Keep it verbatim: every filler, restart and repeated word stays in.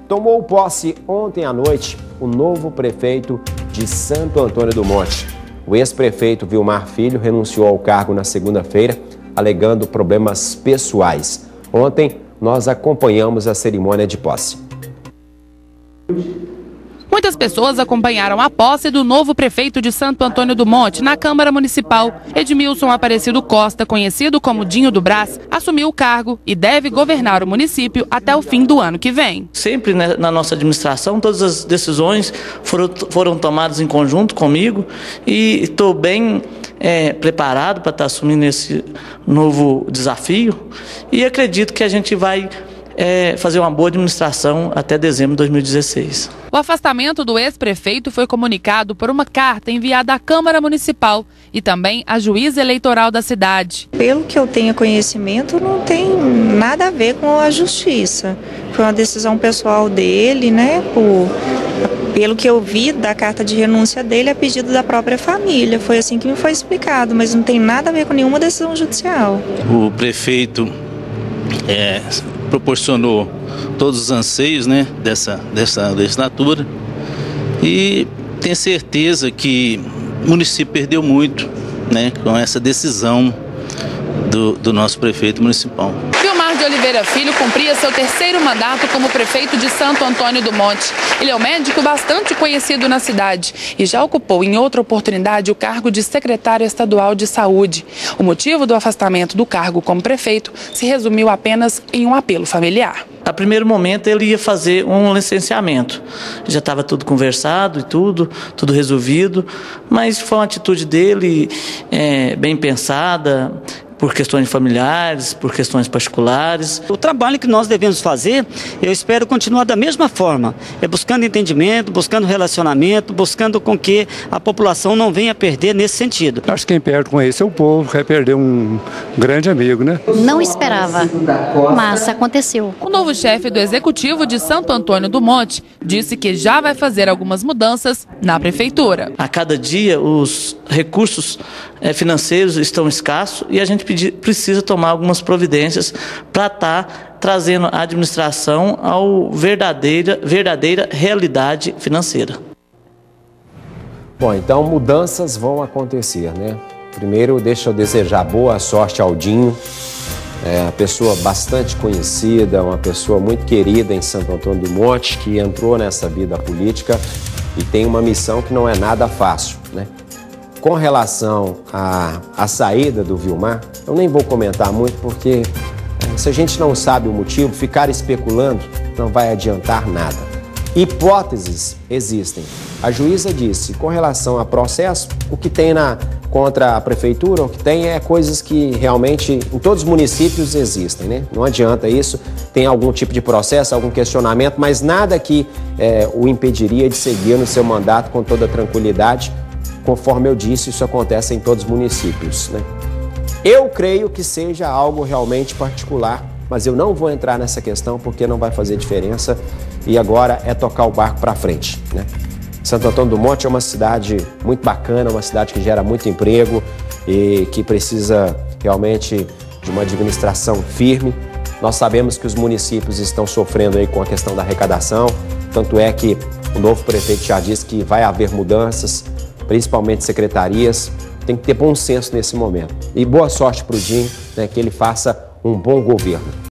Tomou posse ontem à noite o novo prefeito de Santo Antônio do Monte. O ex-prefeito Vilmar Filho renunciou ao cargo na segunda-feira, alegando problemas pessoais. Ontem, nós acompanhamos a cerimônia de posse. Muitas pessoas acompanharam a posse do novo prefeito de Santo Antônio do Monte na Câmara Municipal. Edmilson Aparecido Costa, conhecido como Dinho do Brás, assumiu o cargo e deve governar o município até o fim do ano que vem. Sempre né, na nossa administração, todas as decisões foram, foram tomadas em conjunto comigo e estou bem é, preparado para estar assumindo esse novo desafio e acredito que a gente vai É fazer uma boa administração até dezembro de dois mil e dezesseis. O afastamento do ex-prefeito foi comunicado por uma carta enviada à Câmara Municipal e também à juíza eleitoral da cidade. Pelo que eu tenho conhecimento, não tem nada a ver com a justiça. Foi uma decisão pessoal dele, né? Por, pelo que eu vi da carta de renúncia dele, a pedido da própria família. Foi assim que me foi explicado, mas não tem nada a ver com nenhuma decisão judicial. O prefeito é, proporcionou todos os anseios, né, dessa, dessa legislatura e tenho certeza que o município perdeu muito, né, com essa decisão do, do nosso prefeito municipal. Vilmar de Oliveira Filho cumpria seu terceiro mandato como prefeito de Santo Antônio do Monte. Ele é um médico bastante conhecido na cidade e já ocupou em outra oportunidade o cargo de secretário estadual de saúde. O motivo do afastamento do cargo como prefeito se resumiu apenas em um apelo familiar. A primeiro momento ele ia fazer um licenciamento, já estava tudo conversado e tudo, tudo resolvido, mas foi uma atitude dele é, bem pensada, por questões familiares, por questões particulares. O trabalho que nós devemos fazer, eu espero continuar da mesma forma, é buscando entendimento, buscando relacionamento, buscando com que a população não venha perder nesse sentido. Acho que quem perde com isso é o povo, que vai perder um grande amigo, né? Não esperava, mas aconteceu. O novo chefe do Executivo de Santo Antônio do Monte disse que já vai fazer algumas mudanças na prefeitura. A cada dia os recursos é, financeiros estão escassos e a gente precisa tomar algumas providências para estar trazendo a administração ao verdadeira, verdadeira realidade financeira. Bom, então mudanças vão acontecer, né? Primeiro, deixa eu desejar boa sorte ao Dinho, é uma pessoa bastante conhecida, uma pessoa muito querida em Santo Antônio do Monte, que entrou nessa vida política e tem uma missão que não é nada fácil, né? Com relação à, à saída do Vilmar, eu nem vou comentar muito porque é, se a gente não sabe o motivo, ficar especulando não vai adiantar nada. Hipóteses existem. A juíza disse, com relação a processo, o que tem na, contra a prefeitura, o que tem é coisas que realmente em todos os municípios existem, né? Não adianta isso, tem algum tipo de processo, algum questionamento, mas nada que é, o impediria de seguir no seu mandato com toda tranquilidade. Conforme eu disse, isso acontece em todos os municípios, né? Eu creio que seja algo realmente particular, mas eu não vou entrar nessa questão porque não vai fazer diferença e agora é tocar o barco para frente, né? Santo Antônio do Monte é uma cidade muito bacana, uma cidade que gera muito emprego e que precisa realmente de uma administração firme. Nós sabemos que os municípios estão sofrendo aí com a questão da arrecadação, tanto é que o novo prefeito já disse que vai haver mudanças, principalmente secretarias, tem que ter bom senso nesse momento. E boa sorte para o Dinho, né, que ele faça um bom governo.